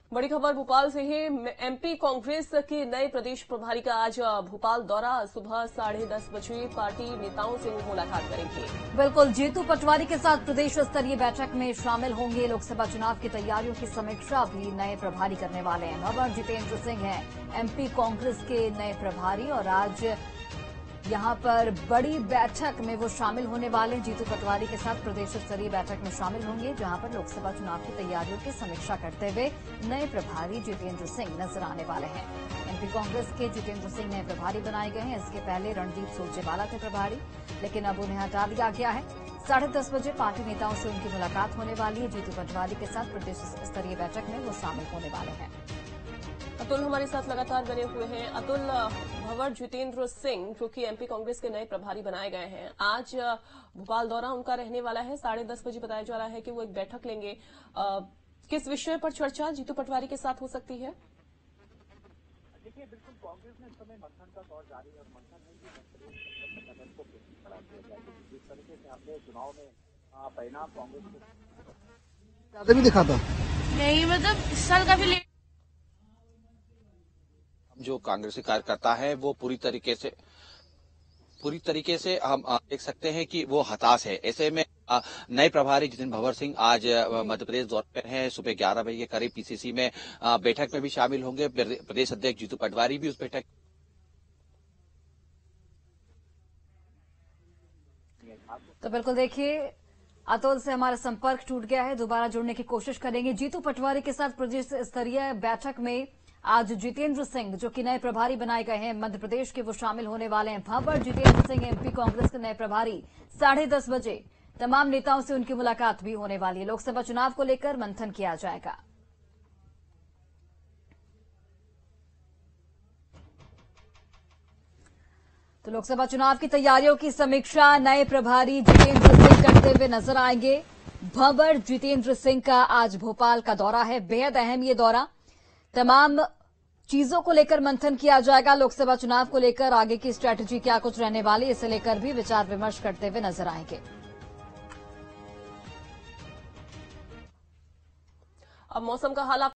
बड़ी खबर भोपाल से है। एमपी कांग्रेस के नए प्रदेश प्रभारी का आज भोपाल दौरा। सुबह 10:30 बजे पार्टी नेताओं से मुलाकात करेंगे। बिल्कुल, जीतू पटवारी के साथ प्रदेश स्तरीय बैठक में शामिल होंगे। लोकसभा चुनाव की तैयारियों की समीक्षा भी नए प्रभारी करने वाले हैं। भंवर जितेंद्र सिंह हैं एमपी कांग्रेस के नए प्रभारी और आज यहां पर बड़ी बैठक में वो शामिल होने वाले हैं। जीतू पटवारी के साथ प्रदेश स्तरीय बैठक में शामिल होंगे, जहां पर लोकसभा चुनाव की तैयारियों की समीक्षा करते हुए नए प्रभारी जितेंद्र सिंह नजर आने वाले हैं। एमपी कांग्रेस के जितेंद्र सिंह नए प्रभारी बनाए गए हैं। इसके पहले रणदीप सुरजेवाला थे प्रभारी, लेकिन अब उन्हें हटा दिया गया है। 10:30 बजे पार्टी नेताओं से उनकी मुलाकात होने वाली है। जीतू पटवारी के साथ प्रदेश स्तरीय बैठक में वो शामिल होने वाले हैं। अतुल हमारे साथ लगातार बने हुए हैं। अतुल, भंवर जितेंद्र सिंह जो कि एमपी कांग्रेस के नए प्रभारी बनाए गए हैं, आज भोपाल दौरा उनका रहने वाला है। 10:30 बजे बताया जा रहा है कि वो एक बैठक लेंगे। किस विषय पर चर्चा जीतू पटवारी के साथ हो सकती है? देखिए, बिल्कुल कांग्रेस में इस समय मंथन का दौर जारी है और मंथन है कि को खड़ा किया जाए। जिस तरीके से हमने चुनाव में परिणाम कांग्रेस को ज्यादा भी दिखा था नहीं, मतलब इस साल काफी लेट। जो कांग्रेसी कार्यकर्ता है वो पूरी तरीके से हम देख सकते हैं कि वो हताश है। ऐसे में नए प्रभारी जितेंद्र भंवर सिंह आज मध्य प्रदेश दौरे पर हैं। सुबह 11 बजे के करीब पीसीसी में बैठक में भी शामिल होंगे। प्रदेश अध्यक्ष जीतू पटवारी भी उस बैठक तो बिल्कुल देखिए, अतुल से हमारा संपर्क टूट गया है, दोबारा जुड़ने की कोशिश करेंगे। जीतू पटवारी के साथ प्रदेश स्तरीय बैठक में आज जितेंद्र सिंह जो कि नए प्रभारी बनाए गए हैं मध्य प्रदेश के, वो शामिल होने वाले हैं। भंवर जितेंद्र सिंह एमपी कांग्रेस के नए प्रभारी 10:30 बजे तमाम नेताओं से उनकी मुलाकात भी होने वाली है। लोकसभा चुनाव को लेकर मंथन किया जाएगा। तो लोकसभा चुनाव की तैयारियों की समीक्षा नए प्रभारी जितेंद्र सिंह करते हुए नजर आएंगे। भंवर जितेंद्र सिंह का आज भोपाल का दौरा है, बेहद अहम ये दौरा। तमाम चीजों को लेकर मंथन किया जाएगा। लोकसभा चुनाव को लेकर आगे की स्ट्रैटेजी क्या कुछ रहने वाली, इसे लेकर भी विचार विमर्श करते हुए नजर आएंगे। अब मौसम का हाल